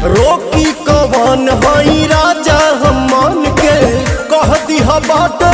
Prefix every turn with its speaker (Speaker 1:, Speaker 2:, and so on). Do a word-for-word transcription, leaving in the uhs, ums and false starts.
Speaker 1: रोकी कवन हई राजा हम मन के कह दिहा बाट